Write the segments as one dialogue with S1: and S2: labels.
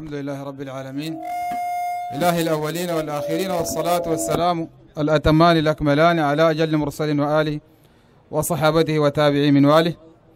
S1: الحمد لله رب العالمين إله الأولين والآخرين، والصلاة والسلام الأتمان الأكملان على أجل مرسل وآله وصحابته وتابعي من واله.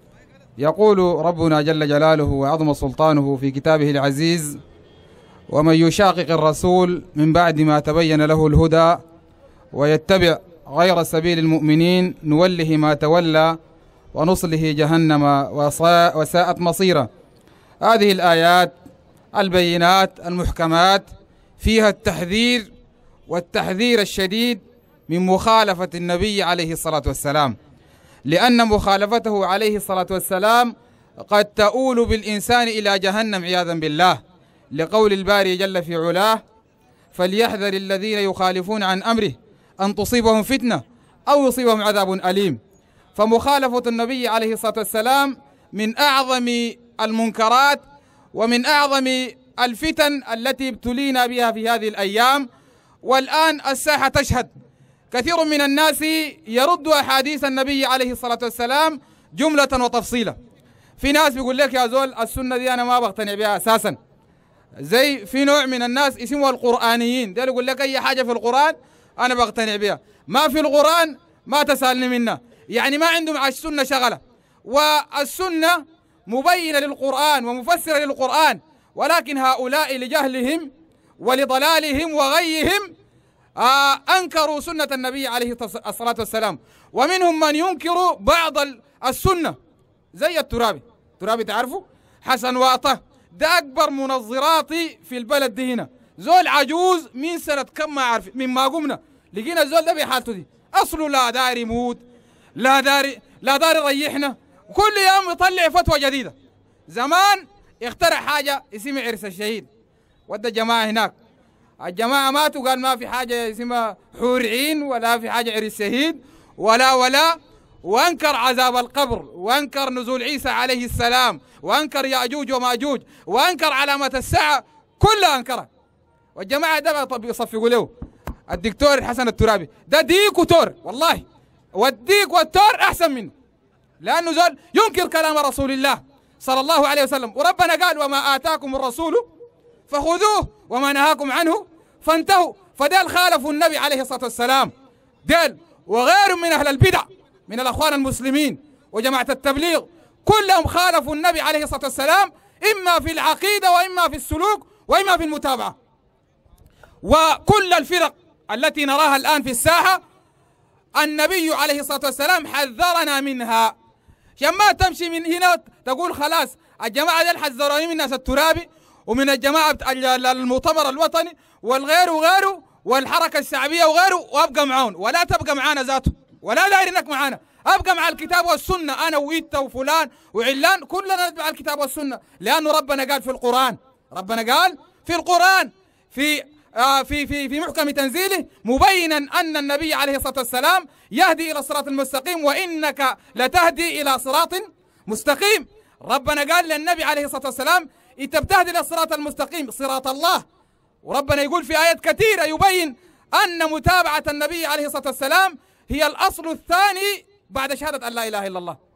S1: يقول ربنا جل جلاله وعظم سلطانه في كتابه العزيز: ومن يشاقق الرسول من بعد ما تبين له الهدى ويتبع غير سبيل المؤمنين نوله ما تولى ونصله جهنم وساءت مصيرا. هذه الآيات البينات المحكمات فيها التحذير والتحذير الشديد من مخالفة النبي عليه الصلاة والسلام، لأن مخالفته عليه الصلاة والسلام قد تؤول بالإنسان إلى جهنم عياذا بالله، لقول الباري جل في علاه: فليحذر الذين يخالفون عن أمره أن تصيبهم فتنة أو يصيبهم عذاب أليم. فمخالفة النبي عليه الصلاة والسلام من أعظم المنكرات ومن أعظم الفتن التي ابتلينا بها في هذه الأيام. والآن الساحة تشهد، كثير من الناس يرد أحاديث النبي عليه الصلاة والسلام جملة وتفصيلا. في ناس بيقول لك يا زول السنة دي أنا ما بقتنع بها أساسا، زي في نوع من الناس اسمه القرآنيين، ده يقول لك أي حاجة في القرآن أنا بقتنع بها، ما في القرآن ما تسألني منها، يعني ما عندهم على السنة شغلة. والسنة مبينة للقرآن ومفسرة للقرآن، ولكن هؤلاء لجهلهم ولضلالهم وغيهم أنكروا سنة النبي عليه الصلاة والسلام. ومنهم من ينكر بعض السنة زي الترابي تعرفوا؟ حسن واطه ده أكبر منظراتي في البلد دي هنا، زول عجوز من سنة كم ما عارف، من ما قمنا لقينا الزول ده بحالته دي، أصله لا داري يموت لا داري يريحنا، كل يوم يطلع فتوى جديدة. زمان اخترع حاجة اسمها عرس الشهيد، ودى الجماعة هناك، الجماعة ماتوا قال ما في حاجة اسمها حور عين ولا في حاجة عرس شهيد ولا، وانكر عذاب القبر، وانكر نزول عيسى عليه السلام، وانكر يأجوج وماجوج، وانكر علامة الساعة، كلها انكرها. والجماعة ده بيصفقوا له الدكتور حسن الترابي ده ديك وتور، والله والديك والتور أحسن منه، لأنه زول ينكر كلام رسول الله صلى الله عليه وسلم. وربنا قال: وما آتاكم الرسول فخذوه وما نهاكم عنه فانتهوا. فدال خالفوا النبي عليه الصلاة والسلام، دال وغير من أهل البدع من الأخوان المسلمين وجماعة التبليغ، كلهم خالفوا النبي عليه الصلاة والسلام، إما في العقيدة وإما في السلوك وإما في المتابعة. وكل الفرق التي نراها الآن في الساحة النبي عليه الصلاة والسلام حذرنا منها، عشان ما تمشي من هنا تقول خلاص الجماعة دي حذروني من ناس الترابي ومن الجماعة المؤتمر الوطني وغيره والحركة الشعبية وغيره، وابقى معاهم ولا تبقى معانا ذاته ولا دايرينك معانا، ابقى مع الكتاب والسنة، انا وإنت وفلان وعلان كلنا نتبع الكتاب والسنة، لأنه ربنا قال في القرآن، في محكم تنزيله مبينا أن النبي عليه الصلاة والسلام يهدي إلى الصراط المستقيم، وإنك لتهدي إلى صراط مستقيم. ربنا قال للنبي عليه الصلاة والسلام: أنت بتهدي إلى الصراط المستقيم صراط الله. وربنا يقول في آيات كثيرة يبين أن متابعة النبي عليه الصلاة والسلام هي الأصل الثاني بعد شهادة أن لا إله إلا الله.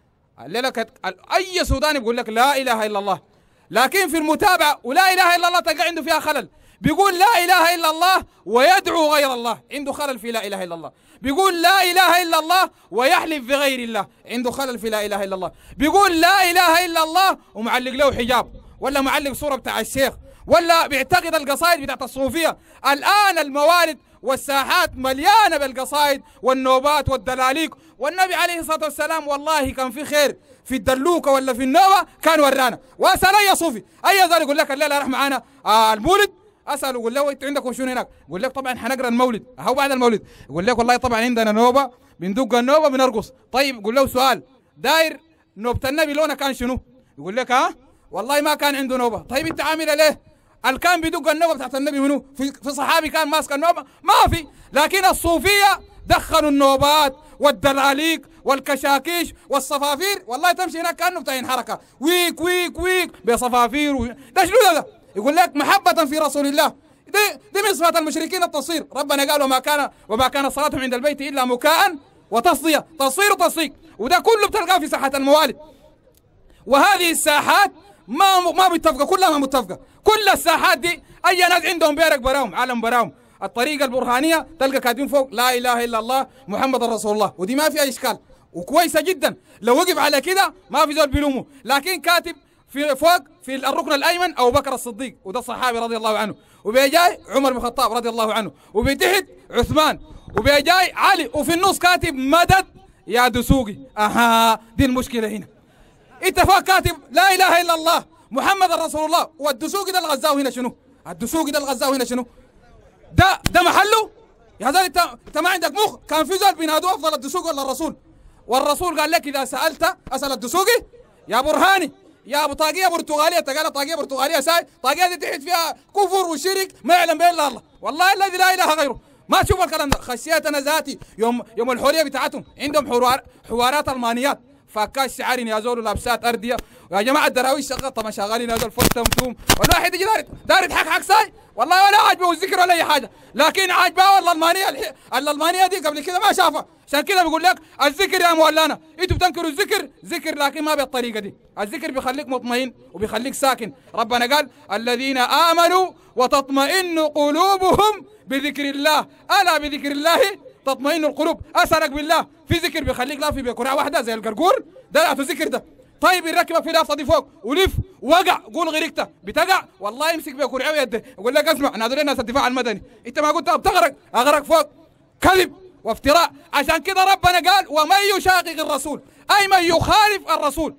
S1: أي سوداني بيقول لك لا إله إلا الله، لكن في المتابعة ولا إله إلا الله تلقى عنده فيها خلل، بيقول لا إله إلا الله ويدعو غير الله، عنده خلل في لا إله إلا الله. بيقول لا إله إلا الله ويحلف بغير الله، عنده خلل في لا إله إلا الله. بيقول لا إله إلا الله ومعلق له حجاب ولا معلق صورة بتاع الشيخ ولا بيعتقد القصائد بتاعت الصوفية. الآن الموالد والساحات مليانة بالقصائد والنوبات والدلاليك، والنبي عليه الصلاة والسلام والله كان في خير في الدلوكة ولا في النوبة كان ورانا. وأسأل أي صوفي أي زول يقول لك الليلة راح معانا المولد، أسأله يقول له أنتوا عندكم شنو هناك؟ يقول لك طبعا حنقرأ المولد أو بعد المولد. يقول لك والله طبعا عندنا نوبة بندق النوبة بنرقص. طيب يقول له سؤال، داير نوبة النبي لونها كان شنو؟ يقول لك والله ما كان عنده نوبة. طيب أنت عامل ليه؟ كان بيدق النوبة بتاعت النبي منو؟ في صحابي كان ماسك النوبة؟ ما في. لكن الصوفية دخلوا النوبات والدلاليك والكشاكيش والصفافير، والله تمشي هناك كأنه بتاعين حركة ويك ويك ويك بصفافير ده شنو ده؟ يقول لك محبة في رسول الله. دي من صفات المشركين التصوير. ربنا قال وما كان صلاتهم عند البيت إلا مكاء وتصدية، تصوير وتصفيق، وده كله بتلقاه في ساحة الموالد. وهذه الساحات ما متفقه، كلها ما متفقه. كل الساحات دي اي ناس عندهم بيرق براهم، علم براهم. الطريقه البرهانيه تلقى كاتبين فوق لا اله الا الله محمد رسول الله، ودي ما فيها اشكال وكويسه جدا. لو وقف على كده ما في زول بيلومه، لكن كاتب في فوق في الركن الايمن ابو بكر الصديق وده الصحابي رضي الله عنه، وبيجاي عمر بن الخطاب رضي الله عنه، وبتحت عثمان، وبيجاي علي، وفي النص كاتب مدد يا دسوقي. اها دي المشكله هنا. انت فوق كاتب لا اله الا الله محمد رسول الله، والدسوقي ده الغزاوي هنا شنو؟ الدسوقي ده الغزاوي هنا شنو؟ ده محله؟ يا زول انت ما عندك مخ. كان في زول بينادوا افضل الدسوقي ولا الرسول؟ والرسول قال لك اذا سالت اسال الدسوقي يا برهاني يا ابو طاقيه برتغاليه. انت قال طاقيه برتغاليه ساي، طاقيه دي تحت فيها كفر وشرك ما يعلم به الا الله، والله الذي لا اله غيره. ما تشوف الكلام ده. خشيت انا ذاتي يوم الحوريه بتاعتهم عندهم حوارات المانيات، فكاش شعرين يا زول لابسات ارديه يا جماعه الدراويش طبعا شغالين هذول فوتهم توم، والواحد يجي دار يضحك حق ساي، والله ولا عاجبه الذكر ولا اي حاجه، لكن عاجباه والله الالمانيه دي قبل كده ما شافها. عشان كده بيقول لك الذكر يا مولانا، انتوا بتنكروا الذكر ذكر لكن ما بالطريقه دي. الذكر بيخليك مطمئن وبيخليك ساكن. ربنا قال الذين امنوا وتطمئن قلوبهم بذكر الله، الا بذكر الله تطمئن القلوب. اسالك بالله في ذكر بيخليك لا في بكره واحده زي القرقور ده ذكر ده. طيب يركبك في لافه دي فوق ولف وقع قول غرقت بتقع، والله يمسك بكرعه ويده يقول لك اسمع ناظرين ناس الدفاع المدني، انت ما قلت بتغرق اغرق فوق. كذب وافتراء. عشان كده ربنا قال ومن يشاقق الرسول، اي من يخالف الرسول.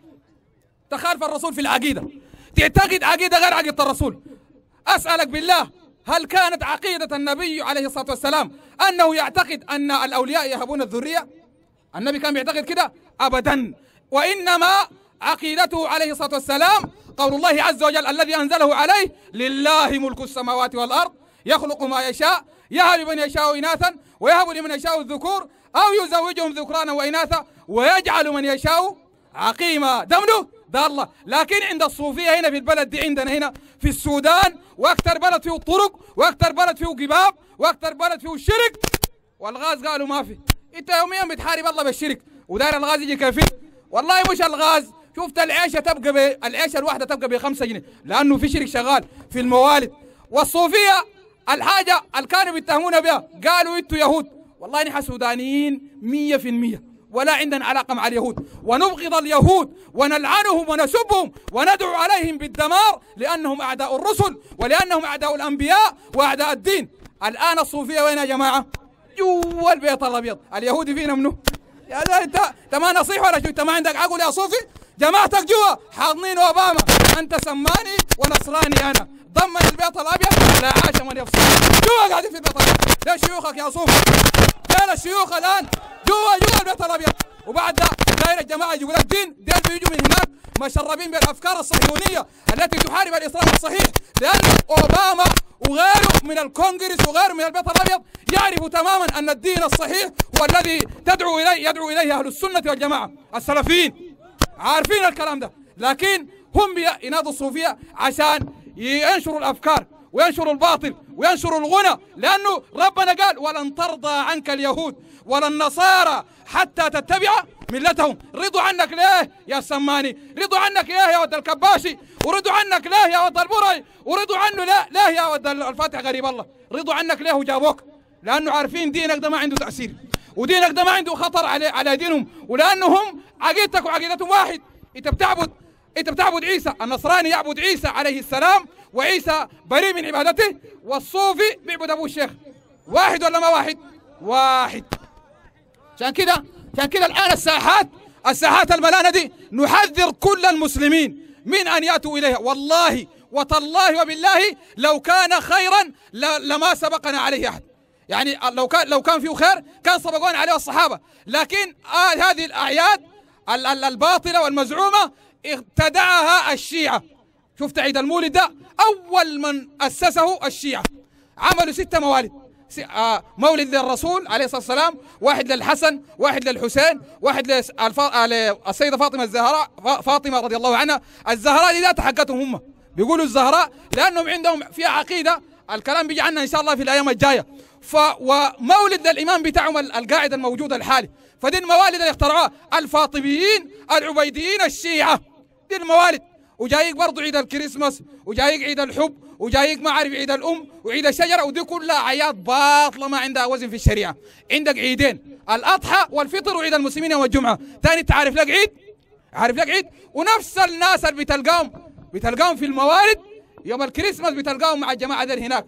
S1: تخالف الرسول في العقيده، تعتقد عقيده غير عقيده الرسول. اسالك بالله هل كانت عقيده النبي عليه الصلاه والسلام انه يعتقد ان الاولياء يهبون الذريه؟ النبي كان بيعتقد كده؟ ابدا. وانما عقيدته عليه الصلاه والسلام قول الله عز وجل الذي انزله عليه لله ملك السماوات والارض يخلق ما يشاء يهب لمن يشاء اناثا ويهب لمن يشاء الذكور او يزوجهم ذكرانا واناثا ويجعل من يشاء عقيما. ده منه؟ ده الله. لكن عند الصوفيه هنا في البلد دي عندنا هنا في السودان، واكثر بلد فيه الطرق، واكثر بلد فيه قباب، واكثر بلد فيه الشرك، والغاز قالوا ما في. انت يوميا بتحارب الله بالشرك وداير الغاز يجي كيفي؟ والله مش الغاز. شفت العيشه تبقى العيشه الواحده تبقى ب5 جنيه لانه في شرك شغال في الموالد. والصوفيه الحاجه اللي كانوا بيتهمونا بها قالوا انتوا يهود. والله نحن سودانيين 100% ولا عندنا علاقه مع اليهود، ونبغض اليهود ونلعنهم ونسبهم وندعو عليهم بالدمار لانهم اعداء الرسل ولانهم اعداء الانبياء واعداء الدين. الان الصوفيه وين يا جماعه؟ جوا البيت الابيض. اليهودي فينا منه؟ يا ده انت ما نصيح ولا شو؟ انت ما عندك عقل يا صوفي؟ جماعتك جوا حاضنين اوباما، انت سماني ونصراني انا، ضمن البيت الابيض لا عاش من يفصل. جوا قاعدين في البيت الابيض. ده شيوخك يا صوفي، كان الشيوخ الان جوا البيت الابيض. وبعد ده داير الجماعه يقول لك دين بيجوا من هناك مشربين بالافكار الصهيونيه التي تحارب الاسلام الصحيح، لان اوباما وغيره من الكونغرس وغيره من البيت الابيض يعرفوا تماما ان الدين الصحيح هو الذي يدعو اليه اهل السنه والجماعه السلفيين، عارفين الكلام ده. لكن هم ينادوا الصوفيه عشان ينشروا الافكار وينشروا الباطل وينشروا الغنى، لانه ربنا قال ولن ترضى عنك اليهود ولا النصارى حتى تتبع ملتهم. رضوا عنك ليه يا السماني؟ رضوا عنك ليه يا ود الكباشي؟ ورضوا عنك ليه يا ود البرعي؟ ورضوا عنه ليه يا ود الفاتح غريب الله؟ رضوا عنك ليه وجابوك؟ لانه عارفين دينك ده ما عنده تاثير، ودينك ده ما عنده خطر على دينهم، ولانهم عقيدتك وعقيدتهم واحد. انت بتعبد عيسى، النصراني يعبد عيسى عليه السلام وعيسى بريء من عبادته، والصوفي بيعبد ابو الشيخ. واحد ولا ما واحد؟ واحد. عشان كده الان الساحات الملانه دي نحذر كل المسلمين من ان ياتوا اليها. والله وتالله وبالله لو كان خيرا لما سبقنا عليه احد. يعني لو كان فيه خير كان سبقونا عليه الصحابه، لكن هذه الاعياد الباطله والمزعومه ابتدعها الشيعه. شفت عيد المولد ده اول من اسسه الشيعه، عملوا 6 موالد، مولد للرسول عليه الصلاه والسلام، واحد للحسن، واحد للحسين، واحد للسيده فاطمه الزهراء، فاطمه رضي الله عنها. الزهراء دي ذات حقتهم هم، بيقولوا الزهراء لانهم عندهم فيها عقيده، الكلام بيجي عنها ان شاء الله في الايام الجايه. ومولد للامام بتاعهم القاعد الموجود الحالي. فدي الموالد اللي اخترعوها الفاطميين العبيديين الشيعه، دي الموالد. وجايك برضه عيد الكريسماس، وجايك عيد الحب، وجايك ما عارف عيد الام وعيد الشجره، ودي كلها اعياد باطله ما عندها وزن في الشريعه. عندك عيدين، الاضحى والفطر وعيد المسلمين يوم الجمعه. ثاني انت عارف لك عيد؟ عارف لك عيد؟ ونفس الناس اللي بتلقاهم في الموالد يوم الكريسماس بتلقاهم مع الجماعه دي هناك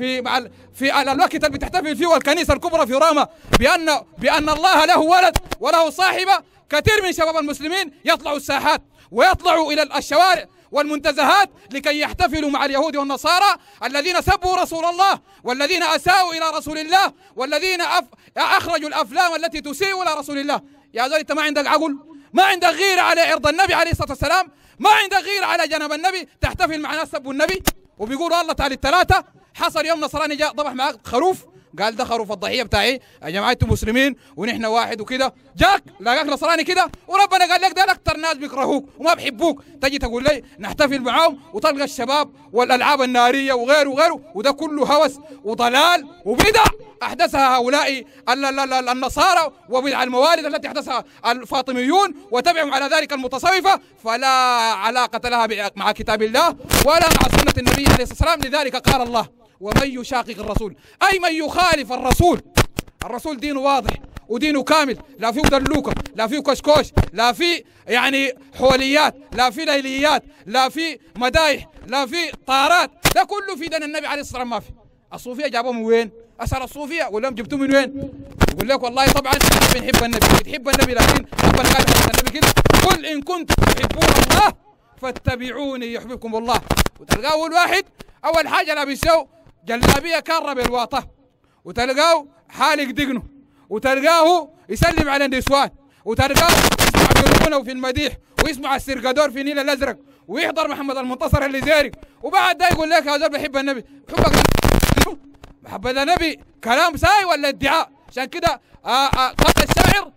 S1: في الوقت اللي بتحتفل فيه الكنيسه الكبرى في روما بان الله له ولد وله صاحبه. كثير من شباب المسلمين يطلعوا الساحات ويطلعوا الى الشوارع والمنتزهات لكي يحتفلوا مع اليهود والنصارى الذين سبوا رسول الله والذين اساءوا الى رسول الله والذين اخرجوا الافلام التي تسيء الى رسول الله. يا زول انت ما عندك عقل؟ ما عندك غيره على عرض النبي عليه الصلاه والسلام؟ ما عندك غيره على جنب النبي؟ تحتفل مع ناس سبوا النبي وبيقولوا الله تعالى الثلاثه. حصل يوم نصراني جاء ضبح معك خروف، قال ده خروف الضحيه بتاعي يا جماعه انتم مسلمين ونحن واحد وكده. جاك لقاك نصراني كده وربنا قال لك ده اكثر ناس بيكرهوك وما بيحبوك، تجي تقول لي نحتفل معاهم وتلقى الشباب والالعاب الناريه وغيره وغيره، وده كله هوس وضلال وبدع احدثها هؤلاء النصارى وبدع الموالد التي احدثها الفاطميون وتبعهم على ذلك المتصوفه، فلا علاقه لها مع كتاب الله ولا مع سنه النبي عليه الصلاه والسلام. لذلك قال الله ومن يشاقق الرسول أي من يخالف الرسول. الرسول دينه واضح ودينه كامل، لا فيه دلوكة، لا فيه كشكوش، لا فيه يعني حوليات، لا فيه ليليات، لا فيه مدايح، لا فيه طارات، ده كله في دين النبي عليه الصلاة والسلام ما في. الصوفية جابوه من وين؟ أسأل الصوفية أقول لهم جبتوه من وين؟ يقول لك والله طبعا احنا بنحب النبي، بتحب النبي لكن ربنا قال النبي كده قل إن كنتم تحبون الله فاتبعوني يحببكم الله. وتلقاه الواحد أول حاجة لابسه جلابيه كاره بالواطه، وتلقاه حالق دقنه، وتلقاه يسلم على النسوان، وتلقاه يسمع بالغنى في المديح ويسمع السرقادور في النيل الازرق ويحضر محمد المنتصر اللي زيرك، وبعد ده يقول لك هذا بحب النبي. حبك محبة النبي كلام ساي ولا ادعاء؟ عشان كده قال الشاعر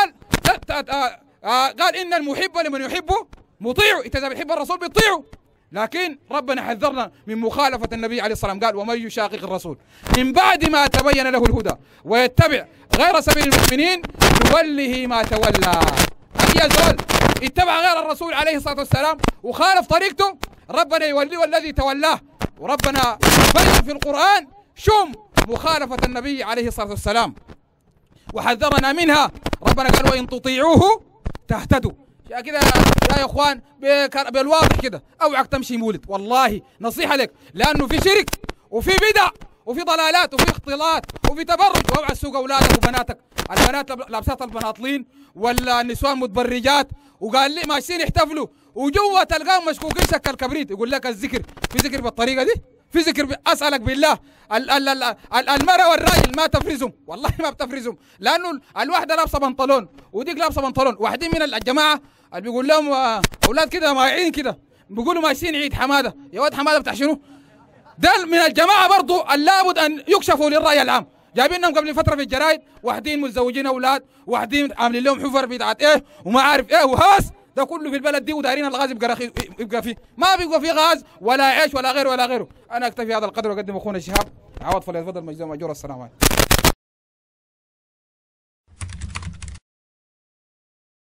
S1: قال ان المحب لمن يحبه مطيع، انت اذا بتحب الرسول بتطيعه. لكن ربنا حذرنا من مخالفة النبي عليه الصلاة والسلام، قال ومن يشاقق الرسول من بعد ما تبين له الهدى ويتبع غير سبيل المؤمنين نوله ما تولى. أي زول اتبع غير الرسول عليه الصلاة والسلام وخالف طريقته ربنا يوليه الذي تولاه. وربنا بين في القرآن شم مخالفة النبي عليه الصلاة والسلام وحذرنا منها. ربنا قال وإن تطيعوه تهتدوا. يا كده يا اخوان بالواضح كده اوعك تمشي مولد، والله نصيحه لك، لانه في شرك وفي بدع وفي ضلالات وفي اختلاط وفي تبرج. واوعى تسوق اولادك وبناتك، البنات لابسات البناطلين ولا النسوان متبرجات، وقال لي ماشيين يحتفلوا وجوا تلقاهم مشكوكين شكل كبريت. يقول لك الذكر في ذكر بالطريقه دي، في ذكر اسالك بالله المرأة والراجل ما تفرزهم، والله ما بتفرزهم، لانه الواحده لابسه بنطلون وديك لابسه بنطلون. واحدين من الجماعه اللي بيقول لهم اولاد كده مايعين كده بيقولوا ماشيين عيد حماده، يا ولد حماده بتاع شنو؟ ده من الجماعه برضو لابد ان يكشفوا للراي العام. جايبينهم قبل فتره في الجرايد واحدين متزوجين اولاد، واحدين عاملين لهم حفر بتاعت ايه وما عارف ايه وهاس، ده كله في البلد دي ودايرين الغاز يبقى فيه، ما بيبقى فيه غاز ولا عيش ولا غيره ولا غيره. انا اكتفي هذا القدر واقدم اخونا الشهاب عوض فليتفضل مجزوم اجور. السلام عليكم.